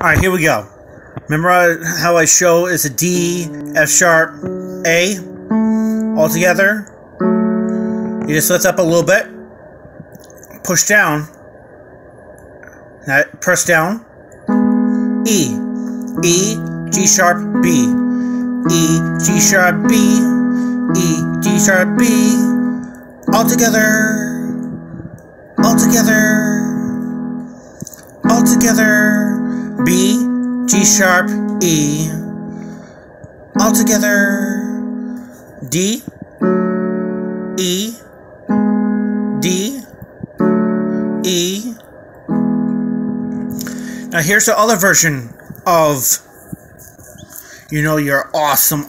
Alright, here we go. Remember how I show is a D, F sharp, A all together? You just lift up a little bit, push down, press down, E, E, G sharp, B, E, G sharp, B, E, G sharp, B, all together, all together, all together, B, G sharp, E, all together, D, E, D, E. Now here's the other version of, your awesome,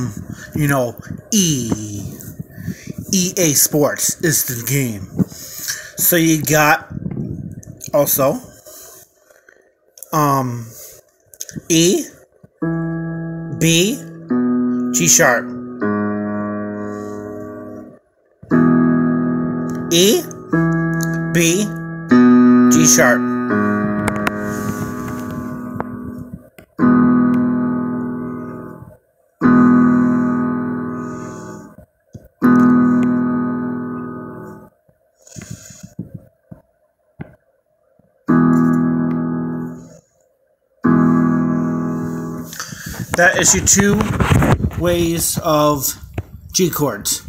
E. EA Sports is the game. So you got also E, B, G sharp, E, B, G sharp. That is your two ways of G chords.